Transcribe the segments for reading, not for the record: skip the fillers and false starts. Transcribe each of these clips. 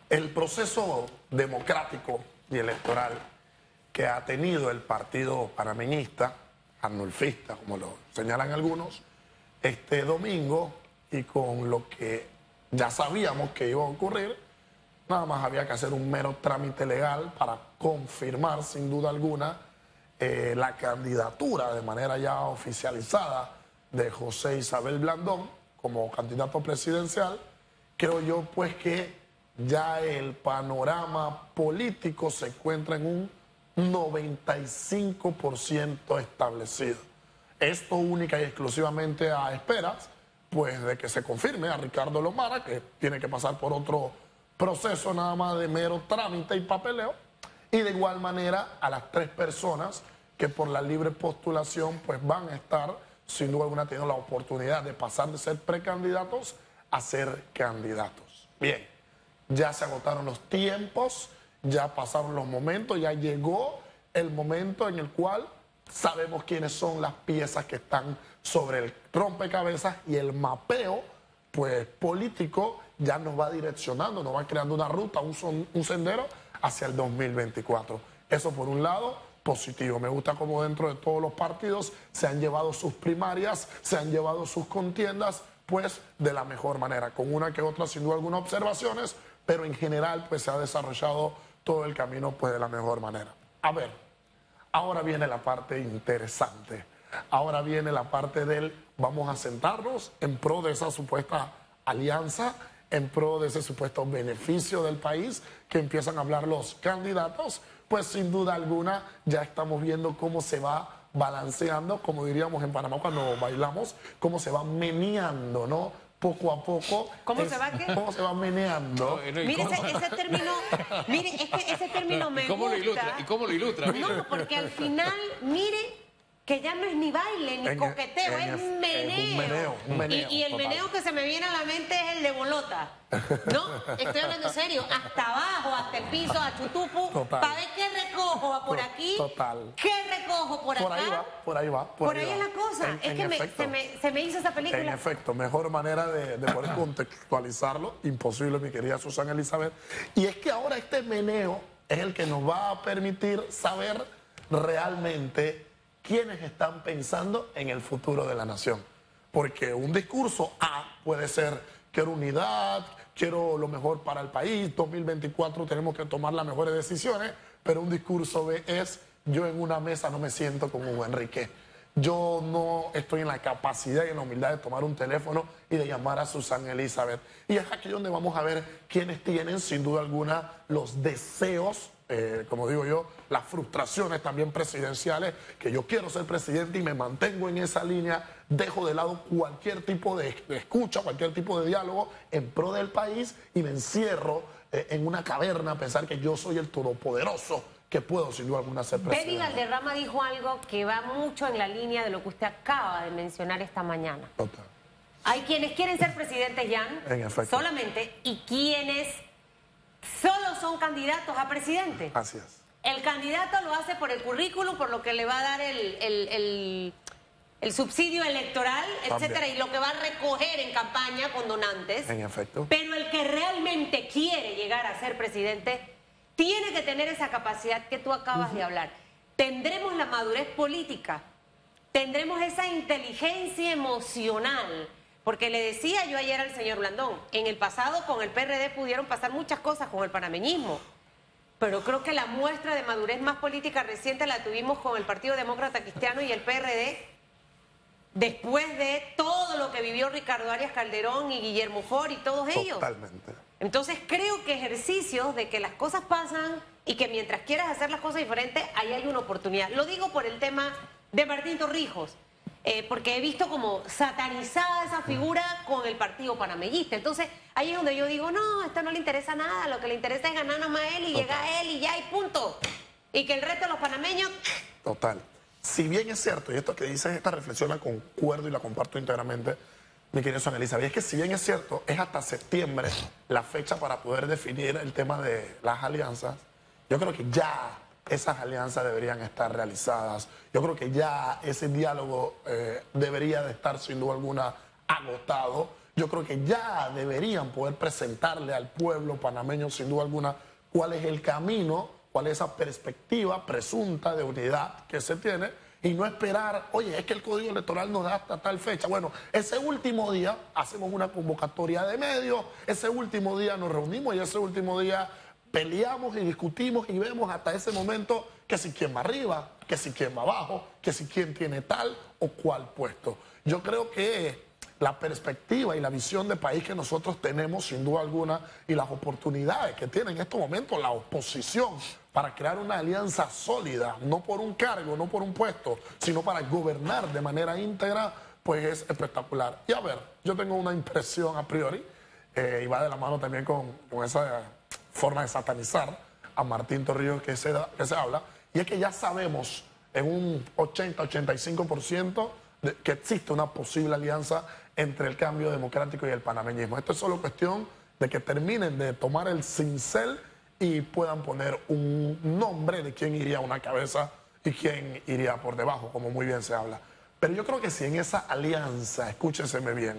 El proceso democrático y electoral que ha tenido el partido panameñista, arnulfista, como lo señalan algunos, este domingo, y con lo que ya sabíamos que iba a ocurrir, nada más había que hacer un mero trámite legal para confirmar, sin duda alguna, la candidatura de manera ya oficializada de José Isabel Blandón como candidato presidencial. Creo yo, pues, que ya el panorama político se encuentra en un 95% establecido. Esto única y exclusivamente a esperas, pues, de que se confirme a Ricardo Lomara, que tiene que pasar por otro proceso nada más de mero trámite y papeleo, y de igual manera a las 3 personas que por la libre postulación pues van a estar, sin duda alguna, teniendo la oportunidad de pasar de ser precandidatos a ser candidatos. Bien, ya se agotaron los tiempos, ya pasaron los momentos, ya llegó el momento en el cual sabemos quiénes son las piezas que están sobre el rompecabezas, y el mapeo pues político ya nos va direccionando, nos va creando una ruta, un sendero hacia el 2024. Eso por un lado, positivo. Me gusta cómo dentro de todos los partidos se han llevado sus primarias, se han llevado sus contiendas, pues de la mejor manera, con una que otra sin duda algunas observaciones, pero en general pues se ha desarrollado todo el camino pues de la mejor manera. A ver, ahora viene la parte interesante. Ahora viene la parte del vamos a sentarnos en pro de esa supuesta alianza, en pro de ese supuesto beneficio del país que empiezan a hablar los candidatos. Pues sin duda alguna ya estamos viendo cómo se va balanceando, como diríamos en Panamá cuando bailamos, cómo se va meneando, ¿no? Poco a poco. ¿Cómo se va qué? ¿Cómo se va meneando? Mire, ese término, mire, es que ese término me ¿Cómo gusta. lo ilustra? ¿Y cómo lo ilustra? No, porque al final, mire, que ya no es ni baile, ni coqueteo, es meneo. Un meneo, y el total. meneo que se me viene a la mente es el de bolota. No, estoy hablando en serio, hasta abajo, hasta el piso, a chutupu, Total. para ver qué recojo por aquí, Total. qué recojo por acá. Por ahí va, por ahí va. Por ahí va. es la cosa. En Es que efecto. se me hizo esa película. En efecto, mejor manera de poder contextualizarlo, imposible, mi querida Susana Elizabeth. Y es que ahora este meneo es el que nos va a permitir saber realmente quiénes están pensando en el futuro de la nación. Porque un discurso A puede ser: quiero unidad, quiero lo mejor para el país, 2024 tenemos que tomar las mejores decisiones, pero un discurso B es: yo en una mesa no me siento como Hugo Enrique. Yo no estoy en la capacidad y en la humildad de tomar un teléfono y de llamar a Susana Elizabeth. Y es aquí donde vamos a ver quiénes tienen, sin duda alguna, los deseos, como digo yo, las frustraciones también presidenciales, que yo quiero ser presidente y me mantengo en esa línea, dejo de lado cualquier tipo de escucha, cualquier tipo de diálogo en pro del país y me encierro en una caverna a pensar que yo soy el todopoderoso, que puedo sin duda alguna ser presidente. Betty Valderrama dijo algo que va mucho en la línea de lo que usted acaba de mencionar esta mañana. Total. Hay quienes quieren ser presidentes, Jan, En efecto. solamente, y quienes solo son candidatos a presidente. Así es. El candidato lo hace por el currículum, por lo que le va a dar el subsidio electoral, etcétera, También. y lo que va a recoger en campaña con donantes. En efecto. Pero el que realmente quiere llegar a ser presidente tiene que tener esa capacidad que tú acabas de hablar. Tendremos la madurez política, tendremos esa inteligencia emocional, porque le decía yo ayer al señor Blandón, en el pasado con el PRD pudieron pasar muchas cosas con el panameñismo, pero creo que la muestra de madurez más política reciente la tuvimos con el Partido Demócrata Cristiano y el PRD, después de todo lo que vivió Ricardo Arias Calderón y Guillermo Ford y todos ellos. Totalmente. Entonces creo que ejercicios de que las cosas pasan y que mientras quieras hacer las cosas diferentes, ahí hay una oportunidad. Lo digo por el tema de Martín Torrijos, porque he visto como satanizada esa figura con el partido panameñista. Entonces ahí es donde yo digo, no, esto no le interesa nada, lo que le interesa es ganar nada más a él y Total. llegar a él y ya, y punto. Y que el resto de los panameños... Total. Si bien es cierto, y esto que dices, esta reflexión la concuerdo y la comparto íntegramente, mi querida Susana Elizabeth, es que si bien es cierto, es hasta septiembre la fecha para poder definir el tema de las alianzas, yo creo que ya esas alianzas deberían estar realizadas. Yo creo que ya ese diálogo debería de estar sin duda alguna agotado. yo creo que ya deberían poder presentarle al pueblo panameño, sin duda alguna, cuál es el camino, cuál es esa perspectiva presunta de unidad que se tiene, y no esperar, oye, es que el Código Electoral nos da hasta tal fecha. Bueno, ese último día hacemos una convocatoria de medios, ese último día nos reunimos y ese último día peleamos y discutimos y vemos hasta ese momento que si quién va arriba, que si quién va abajo, que si quién tiene tal o cual puesto. Yo creo que la perspectiva y la visión de país que nosotros tenemos, sin duda alguna, y las oportunidades que tiene en estos momentos la oposición para crear una alianza sólida, no por un cargo, no por un puesto, sino para gobernar de manera íntegra, pues es espectacular. Y a ver, yo tengo una impresión a priori, y va de la mano también con esa forma de satanizar a Martín Torrijos que se habla, y es que ya sabemos en un 80-85% que existe una posible alianza entre el Cambio Democrático y el panameñismo. Esto es solo cuestión de que terminen de tomar el cincel y puedan poner un nombre de quién iría a una cabeza y quién iría por debajo, como muy bien se habla. Pero yo creo que si en esa alianza, escúchenseme bien,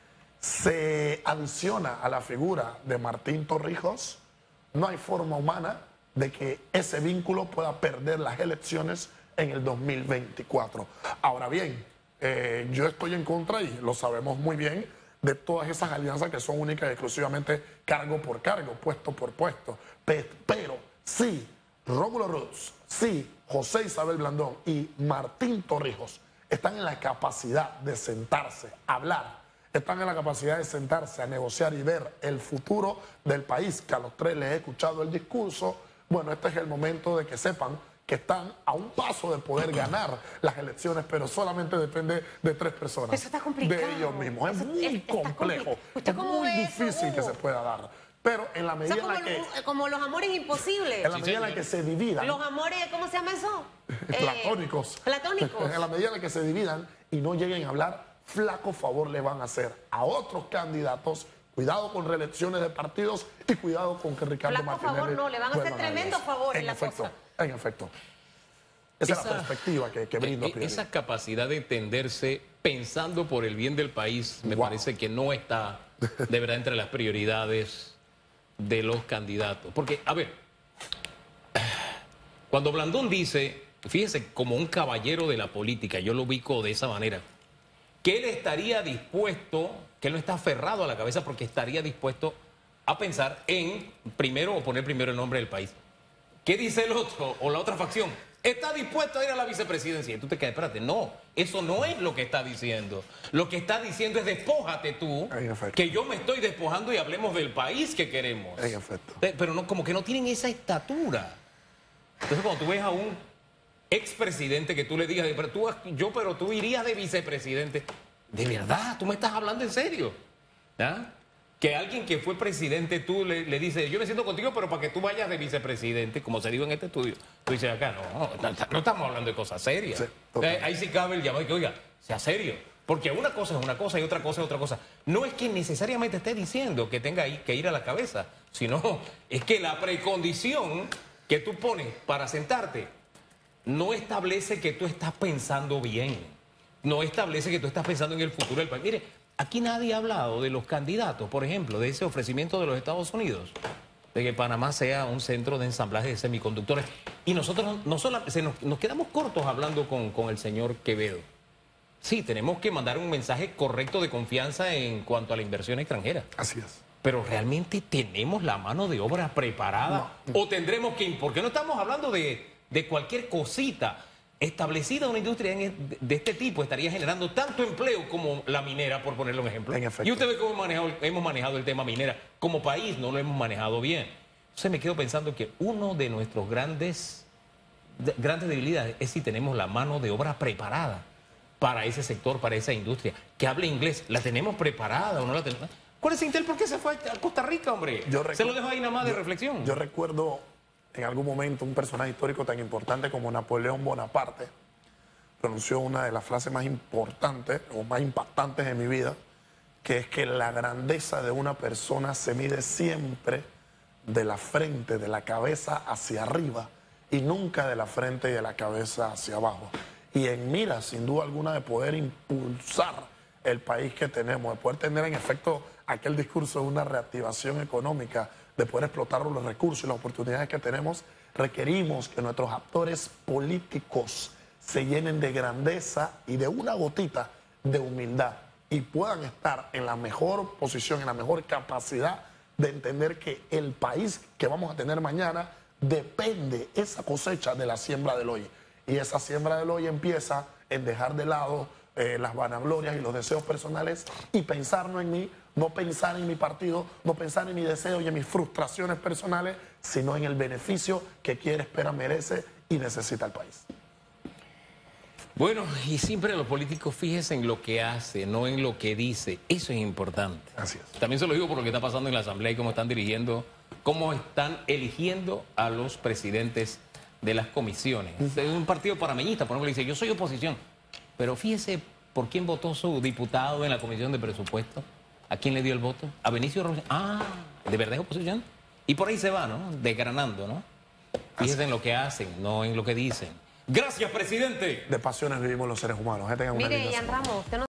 se adiciona a la figura de Martín Torrijos, no hay forma humana de que ese vínculo pueda perder las elecciones en el 2024. Ahora bien, yo estoy en contra, y lo sabemos muy bien, de todas esas alianzas que son únicas y exclusivamente cargo por cargo, puesto por puesto. Pero sí, Rómulo Ruz, sí, José Isabel Blandón y Martín Torrijos están en la capacidad de sentarse, hablar, están en la capacidad de sentarse a negociar y ver el futuro del país, que a los tres les he escuchado el discurso. Bueno, este es el momento de que sepan que están a un paso de poder ganar las elecciones, pero solamente depende de 3 personas. Eso está complicado. De ellos mismos. Es muy complejo. ¿Usted Es cómo muy ve difícil eso? que se pueda dar. Pero en la medida en la que... como los amores imposibles. En la medida en la que se dividan... Los amores, ¿cómo se llama eso? Platónicos. Platónicos. En la medida en la que se dividan y no lleguen a hablar, flaco favor le van a hacer a otros candidatos. Cuidado con reelecciones de partidos y cuidado con que Ricardo Flaco Martinelli... favor no, le van a hacer tremendo favor en la efecto, cosa. En efecto. Esa es la perspectiva que brindo. Esa capacidad de entenderse pensando por el bien del país me parece que no está de verdad entre las prioridades de los candidatos. Porque, a ver, cuando Blandón dice, fíjese, como un caballero de la política, yo lo ubico de esa manera, que él estaría dispuesto, que él no está aferrado a la cabeza porque estaría dispuesto a pensar en primero o poner primero el nombre del país. ¿Qué dice el otro o la otra facción? Está dispuesto a ir a la vicepresidencia. Y tú te quedas, espérate, no, eso no es lo que está diciendo. Lo que está diciendo es despójate tú, que yo me estoy despojando y hablemos del país que queremos. En efecto. Pero no, como que no tienen esa estatura. Entonces cuando tú ves a un expresidente que tú le digas, pero tú irías de vicepresidente, de verdad, tú me estás hablando en serio. ¿Ah? Que alguien que fue presidente, tú le dices, yo me siento contigo, pero para que tú vayas de vicepresidente, como se dijo en este estudio, tú dices acá, no estamos hablando de cosas serias. Sí, ahí sí cabe el llamado que, oiga, sea serio. Porque una cosa es una cosa y otra cosa es otra cosa. No es que necesariamente esté diciendo que tenga que ir a la cabeza, sino es que la precondición que tú pones para sentarte no establece que tú estás pensando bien. No establece que tú estás pensando en el futuro del país. Mire, aquí nadie ha hablado de los candidatos, por ejemplo, de ese ofrecimiento de los Estados Unidos, de que Panamá sea un centro de ensamblaje de semiconductores. Y nosotros nos quedamos cortos hablando con el señor Quevedo. Sí, tenemos que mandar un mensaje correcto de confianza en cuanto a la inversión extranjera. Así es. Pero ¿realmente tenemos la mano de obra preparada? No. ¿O tendremos que...? Porque no estamos hablando de cualquier cosita. Establecida una industria de este tipo estaría generando tanto empleo como la minera, por ponerle un ejemplo. Y usted ve cómo hemos manejado el tema minera. Como país no lo hemos manejado bien. Entonces me quedo pensando que uno de nuestros grandes debilidades es si tenemos la mano de obra preparada para ese sector, para esa industria. Que hable inglés. ¿La tenemos preparada o no la tenemos? ¿Cuál es Intel? ¿Por qué se fue a Costa Rica, hombre? Se lo dejo ahí nada más de reflexión. Yo recuerdo en algún momento un personaje histórico tan importante como Napoleón Bonaparte pronunció una de las frases más importantes o más impactantes de mi vida, que es que la grandeza de una persona se mide siempre de la frente, de la cabeza hacia arriba y nunca de la frente y de la cabeza hacia abajo. Y en mira, sin duda alguna, de poder impulsar el país que tenemos, de poder tener en efecto aquel discurso de una reactivación económica, de poder explotar los recursos y las oportunidades que tenemos, requerimos que nuestros actores políticos se llenen de grandeza y de una gotita de humildad y puedan estar en la mejor posición, en la mejor capacidad de entender que el país que vamos a tener mañana depende esa cosecha de la siembra del hoy. Y esa siembra del hoy empieza en dejar de lado las vanaglorias y los deseos personales y pensar no en mí, no pensar en mi partido, no pensar en mi deseo y en mis frustraciones personales, sino en el beneficio que quiere, espera, merece y necesita el país. Bueno, y siempre los políticos fíjense en lo que hace, no en lo que dice. Eso es importante. Así es. También se lo digo por lo que está pasando en la Asamblea y cómo están dirigiendo, cómo están eligiendo a los presidentes de las comisiones. Es un partido panameñista, por ejemplo, dice, yo soy oposición. Pero fíjese por quién votó su diputado en la Comisión de Presupuesto. ¿A quién le dio el voto? A Benicio Robinson. Ah, ¿de verdad es oposición? Y por ahí se va, ¿no? Desgranando, ¿no? Fíjense en lo que hacen, no en lo que dicen. Gracias, presidente. De pasiones vivimos los seres humanos. Que tengan una Mire, linda Ian semana. Ramos, usted no